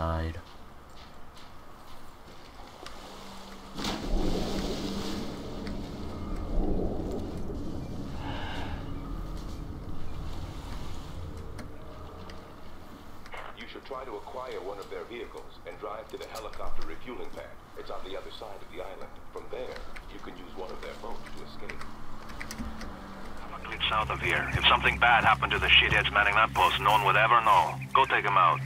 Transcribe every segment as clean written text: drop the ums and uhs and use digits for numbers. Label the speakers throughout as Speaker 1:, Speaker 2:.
Speaker 1: side.
Speaker 2: You should try to acquire one of their vehicles and drive to the helicopter refueling pad. It's on the other side of the island. From there, you can use one of their boats to escape.
Speaker 3: South of here. If something bad happened to the shitheads manning that post, no one would ever know. Go take them out.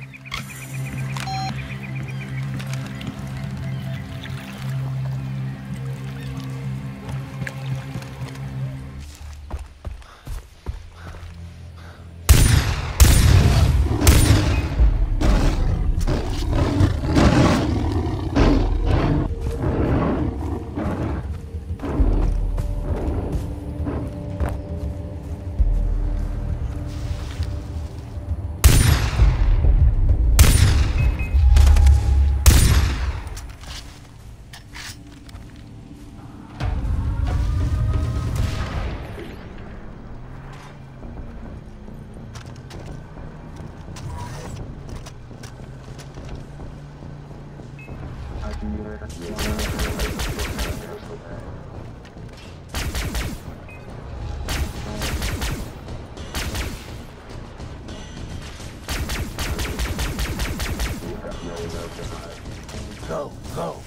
Speaker 4: Go, go.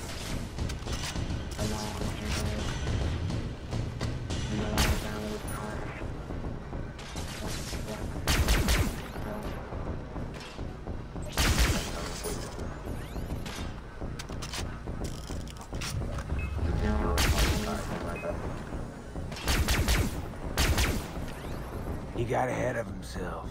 Speaker 4: He got ahead of himself.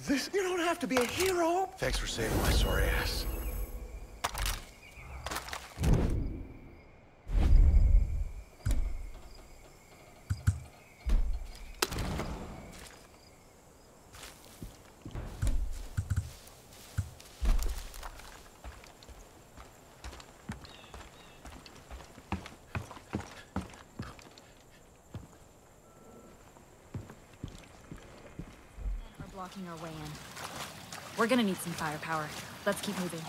Speaker 1: this. You don't have to be a hero. Thanks for saving my sorry ass.
Speaker 5: Blocking our way in. We're gonna need some firepower. Let's keep moving.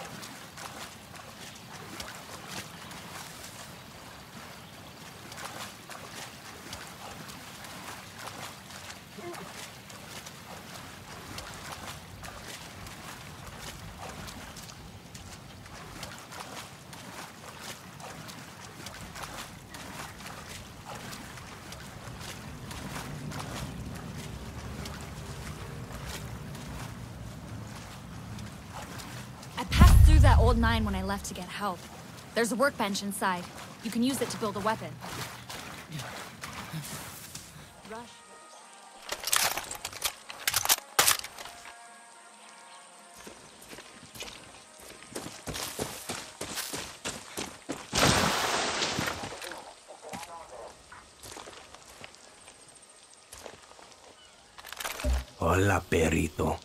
Speaker 5: That old mine when I left to get help. There's a workbench inside. You can use it to build a weapon. Rush.
Speaker 4: Hola, perrito.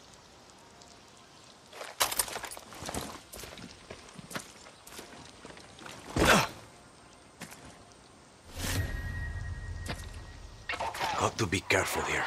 Speaker 4: Got to be careful here.